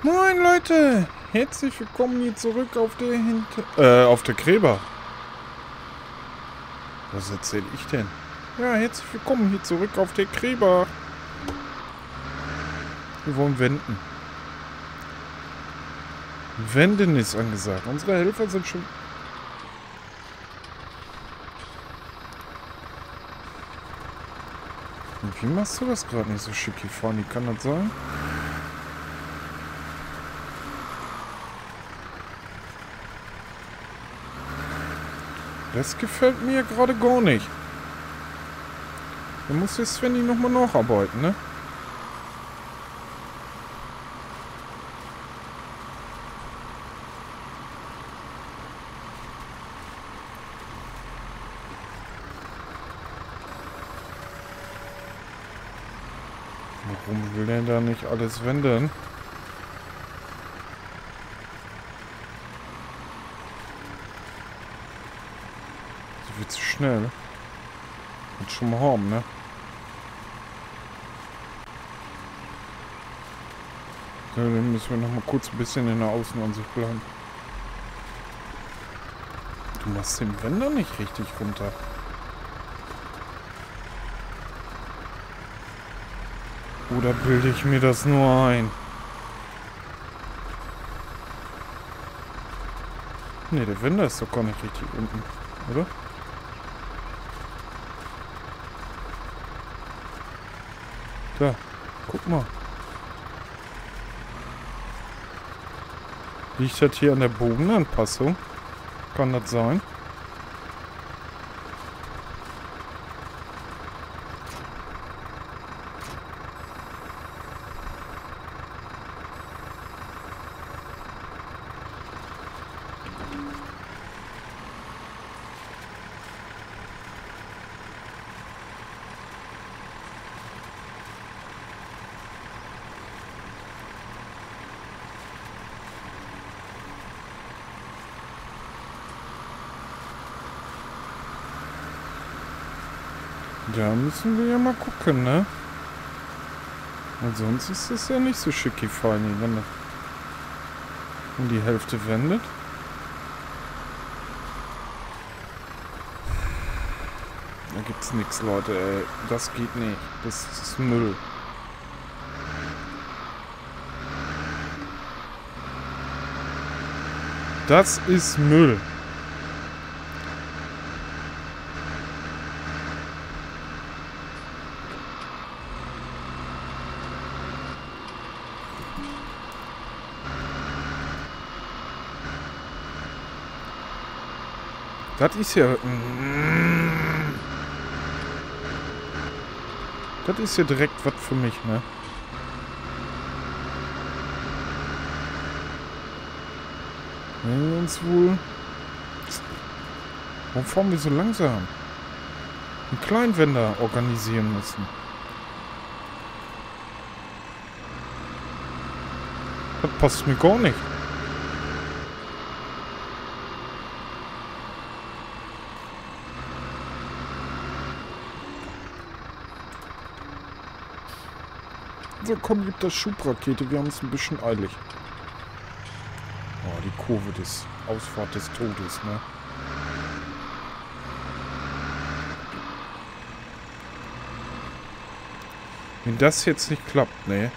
Moin Leute, herzlich willkommen hier zurück auf der Gräber. Was erzähle ich denn? Ja, herzlich willkommen hier zurück auf der Gräber. Wir wollen wenden. Wenden ist angesagt. Unsere Helfer sind schon... Und wie machst du das gerade nicht so schickifani? Kann das sein? Das gefällt mir gerade gar nicht. Da muss jetzt Svenny nochmal nacharbeiten, ne? Warum will der da nicht alles wenden? So viel zu schnell. Und schon mal haben, ne? So, dann müssen wir noch mal kurz ein bisschen in der Außenansicht bleiben. Du machst den Wender nicht richtig runter. Oder bilde ich mir das nur ein? Ne, der Wender ist doch gar nicht richtig unten, oder? Da, guck mal. Liegt das hier an der Bogenanpassung? Kann das sein? Da müssen wir ja mal gucken, ne? Und sonst ist das ja nicht so schickifani, wenn er um die Hälfte wendet. Da gibt's nichts, Leute, ey. Das geht nicht. Das ist Müll. Das ist Müll. Das ist ja... Das ist ja direkt was für mich, ne? Wenn wir uns wohl... Warum fahren wir so langsam? Einen Kleinwender organisieren müssen. Das passt mir gar nicht. So, komm, gib das Schubrakete. Wir haben es ein bisschen eilig. Oh, die Kurve des Ausfahrt des Todes, ne? Wenn das jetzt nicht klappt, ne?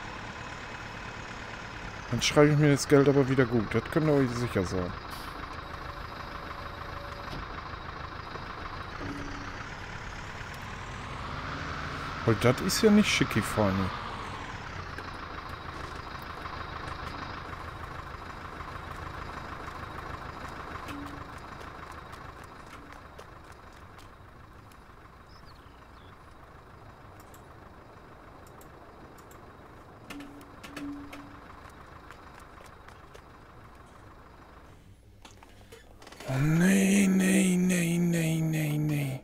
Dann schreibe ich mir das Geld aber wieder gut. Das könnt ihr euch sicher sein. Weil das ist ja nicht schickifani. Oh nee, nee, nee, nee, nee, nee.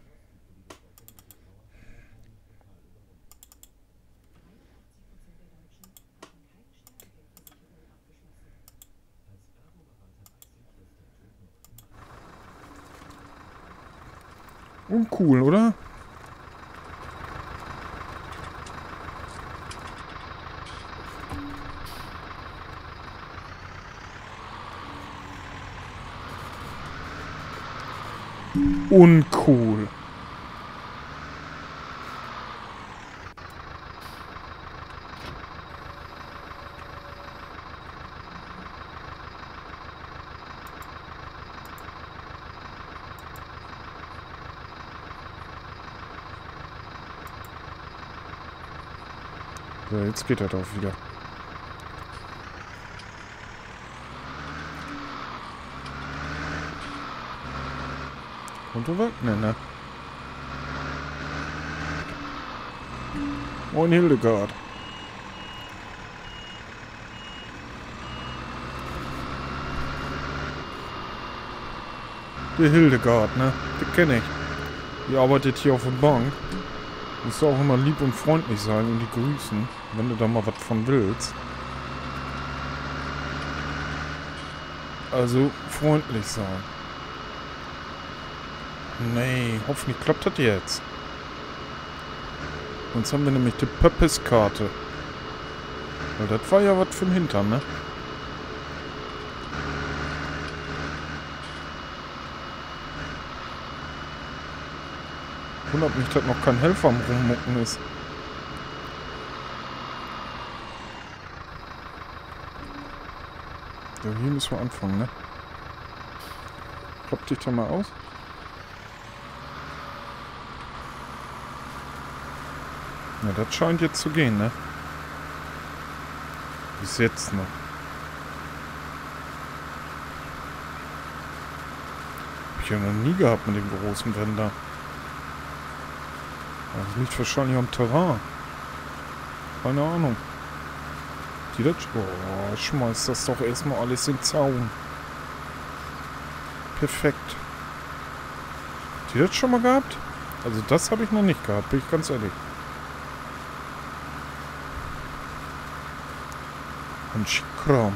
Uncool, oder? Uncool. So, jetzt geht er doch wieder. Kommt er weg? Ne. Moin Hildegard. Die Hildegard, ne? Die kenne ich. Die arbeitet hier auf der Bank. Musst du auch immer lieb und freundlich sein und die grüßen, wenn du da mal was von willst. Also freundlich sein. Nee, hoffentlich klappt das jetzt. Sonst haben wir nämlich die Pöppes-Karte. Weil das war ja was für den Hintern, ne? Wundert mich, dass noch kein Helfer am Rummucken ist. Ja, hier müssen wir anfangen, ne? Klopp dich da mal aus. Ja, das scheint jetzt zu gehen, ne? Bis jetzt noch. Hab ich ja noch nie gehabt mit dem großen Wender. Das liegt wahrscheinlich am Terrain. Keine Ahnung. Die das... Oh, schmeißt das doch erstmal alles in den Zaun. Perfekt. Die das schon mal gehabt? Also das habe ich noch nicht gehabt, bin ich ganz ehrlich. Ein Schickkram.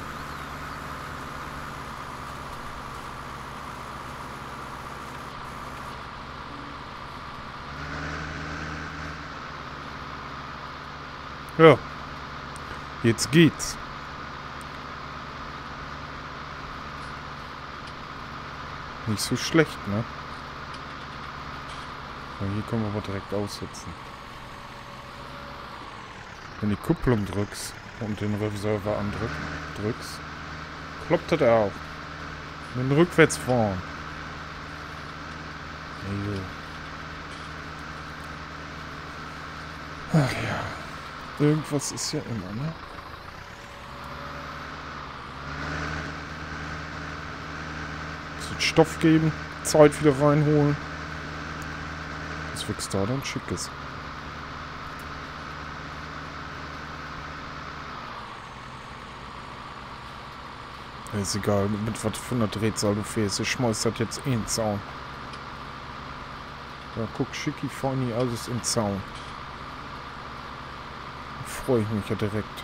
Ja. Jetzt geht's. Nicht so schlecht, ne? So, hier können wir aber direkt aussetzen. Wenn die Kupplung drückst und den Reserver drückst, kloppt das auf. Und dann rückwärts fahren. Ach ja. Irgendwas ist ja immer, ne? Es wird Stoff geben, Zeit wieder reinholen. Das wächst da dann schickes. Ist egal, mit was für einer Drehzahl du fährst. Ich schmeiß das jetzt in den Zaun. Ja, guck, schicki, feini, alles im Zaun. Freue ich mich ja direkt.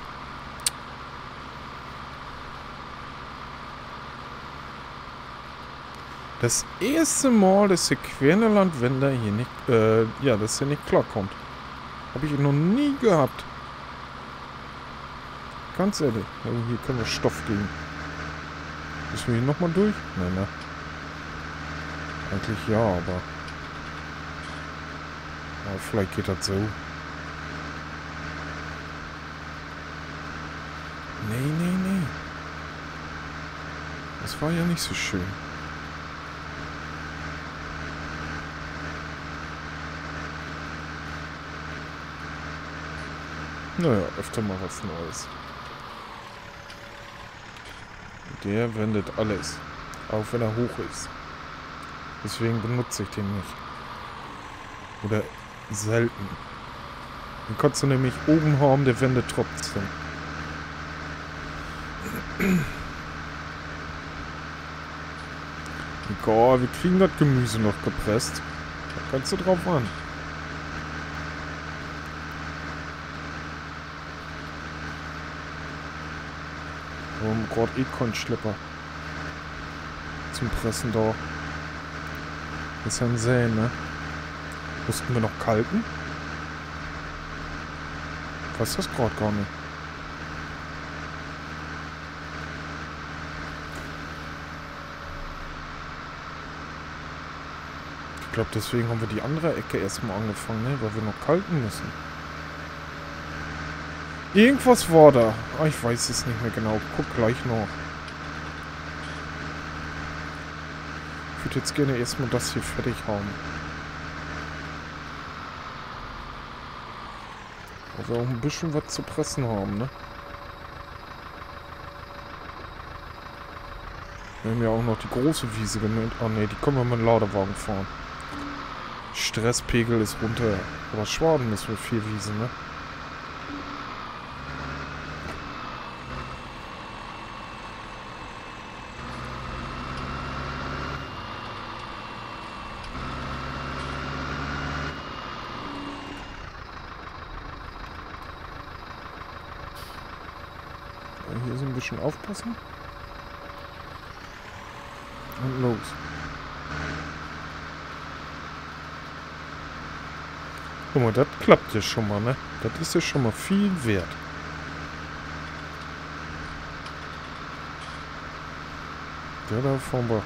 Das erste Mal, dass der Quernerland-Wender hier nicht, ja, dass er nicht klarkommt. Habe ich noch nie gehabt. Ganz ehrlich. Ja, hier können wir Stoff geben. Müssen wir hier nochmal durch? Nein, ne? Eigentlich ja, aber vielleicht geht das so. Nee. Das war ja nicht so schön. Naja, öfter mal was Neues. Der wendet alles. Auch wenn er hoch ist. Deswegen benutze ich den nicht. Oder selten. Den kannst du nämlich oben haben, der wendet trotzdem. Egal, wir kriegen das Gemüse noch gepresst. Da kannst du drauf an. Wir haben gerade Econ-Schlepper zum Pressen da. Das ist ja ein Säen, ne? Mussten wir noch kalten? Ich weiß das gerade gar nicht. Ich glaube, deswegen haben wir die andere Ecke erstmal angefangen, ne? Weil wir noch kalten müssen. Irgendwas war da. Ah, ich weiß es nicht mehr genau. Guck gleich noch. Ich würde jetzt gerne erstmal das hier fertig haben. Also auch ein bisschen was zu pressen haben, ne? Wir haben ja auch noch die große Wiese gemäht. Ah ne, die können wir mit dem Ladewagen fahren. Stresspegel ist runter. Aber Schwaden ist für viel Wiese, ne? Hier so ein bisschen aufpassen. Und los. Guck mal, das klappt ja schon mal, ne? Das ist ja schon mal viel wert. Ja, da fahren wir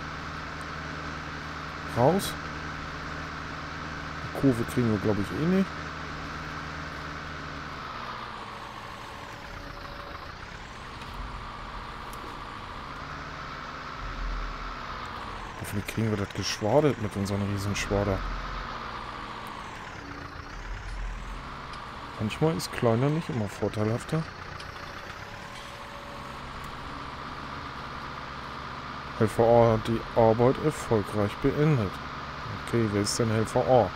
raus. Die Kurve kriegen wir, glaube ich, eh nicht. Hoffentlich kriegen wir das geschwadet mit unseren Riesenschwader. Manchmal ist kleiner nicht immer vorteilhafter. LVA hat die Arbeit erfolgreich beendet. Okay, wer ist denn LVA?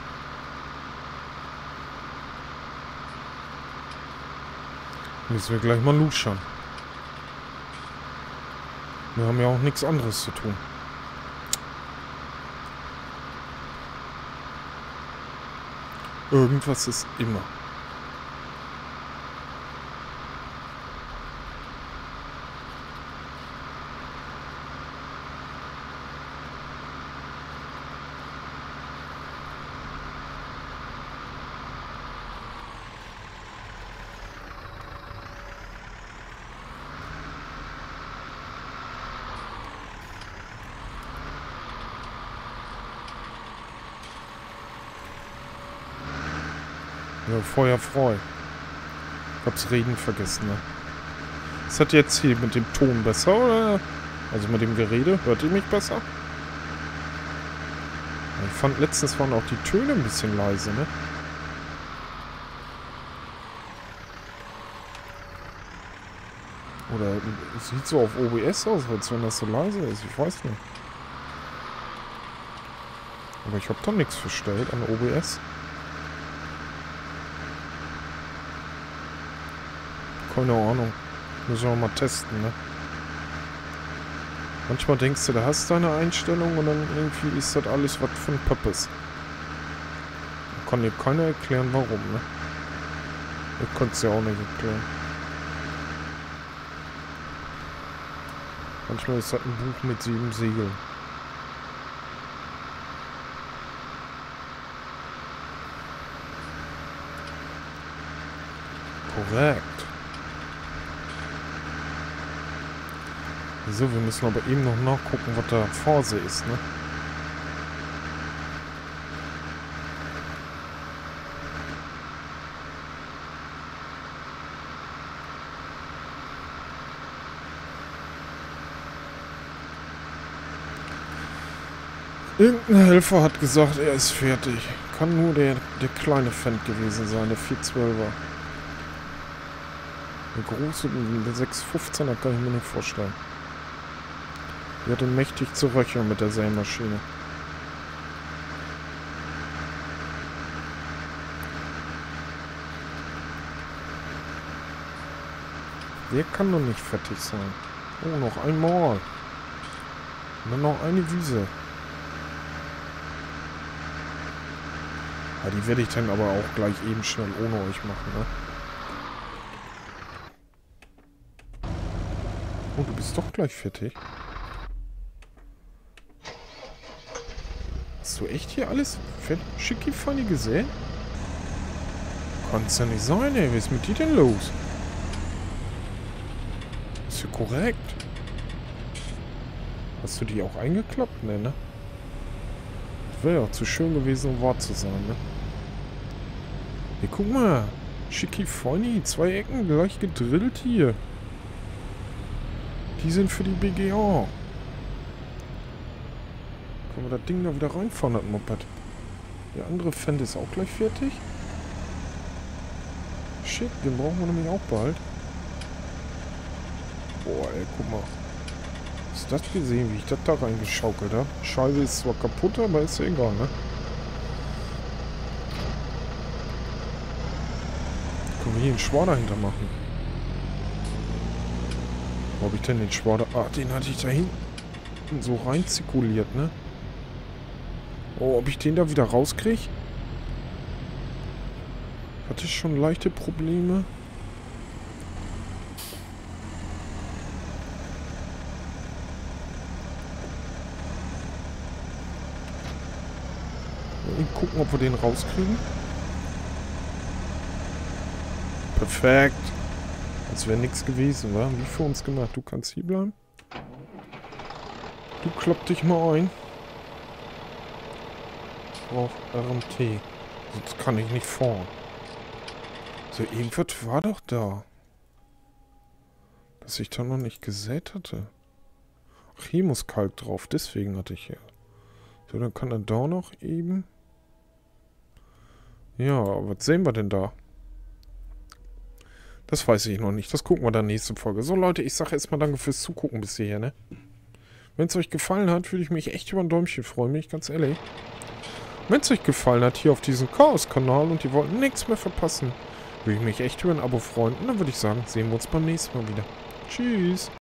Müssen wir gleich mal luschern. Wir haben ja auch nichts anderes zu tun. Irgendwas ist immer. Ja, Feuer frei. Ich hab's Reden vergessen, ne? Ist das jetzt hier mit dem Ton besser, oder? Also mit dem Gerede? Hört ihr mich besser? Ich fand, letztens waren auch die Töne ein bisschen leise, ne? Oder es sieht so auf OBS aus, als wenn das so leise ist. Ich weiß nicht. Aber ich habe da nichts verstellt an OBS. Keine Ahnung. Müssen wir mal testen, ne? Manchmal denkst du, da hast du deine Einstellung und dann irgendwie ist das alles was von Pöppes. Da kann dir keiner erklären, warum, ne? Ich konnte es ja auch nicht erklären. Manchmal ist das ein Buch mit 7 Siegeln. Korrekt. So, wir müssen aber eben noch nachgucken, was da Phase ist, ne? Irgendein Helfer hat gesagt, er ist fertig. Kann nur der kleine Fendt gewesen sein, der 412er. Der große, der 615er kann ich mir nicht vorstellen. Die hatte mächtig zu röcheln mit der Sämaschine. Der kann doch nicht fertig sein. Oh, noch einmal. Und dann noch eine Wiese. Ja, die werde ich dann aber auch gleich eben schnell ohne euch machen, ne? Oh, du bist doch gleich fertig. Hast du echt hier alles schicki-feini gesehen? Kann's ja nicht sein, ey. Was ist mit dir denn los? Ist ja korrekt. Hast du die auch eingeklappt? Ne, ne? Wäre ja zu schön gewesen, um wahr zu sein, ne? Hier, guck mal. Schicki Feini. 2 Ecken gleich gedrillt hier. Die sind für die BGA. Können wir das Ding da wieder reinfahren, das Moped? Der andere Fendt ist auch gleich fertig. Schick, den brauchen wir nämlich auch bald. Boah, ey, guck mal. Hast du das gesehen, wie ich das da reingeschaukelt habe? Scheibe ist zwar kaputt, aber ist ja egal, ne? Können wir hier einen Schwader hinter machen? Wo habe ich denn den Schwader? Ah, den hatte ich da hinten so rein zirkuliert, ne? Oh, ob ich den da wieder rauskriege? Hatte ich schon leichte Probleme? Gucken, ob wir den rauskriegen. Perfekt. Als wäre nichts gewesen, wa? Wie für uns gemacht. Du kannst hier bleiben. Du klopp dich mal ein. Ich brauch RMT. Sonst kann ich nicht fahren. So, irgendwas war doch da. Dass ich da noch nicht gesät hatte. Ach, hier muss Kalk drauf. Deswegen hatte ich hier. So, dann kann er da noch eben... Ja, was sehen wir denn da? Das weiß ich noch nicht. Das gucken wir dann nächste Folge. So, Leute, ich sage erstmal danke fürs Zugucken bis hierher, ne? Wenn es euch gefallen hat, würde ich mich echt über ein Däumchen freuen, bin ich ganz ehrlich. Wenn es euch gefallen hat, hier auf diesem Chaos-Kanal und ihr wollt nichts mehr verpassen, würde ich mich echt über ein Abo freuen. Und dann würde ich sagen, sehen wir uns beim nächsten Mal wieder. Tschüss.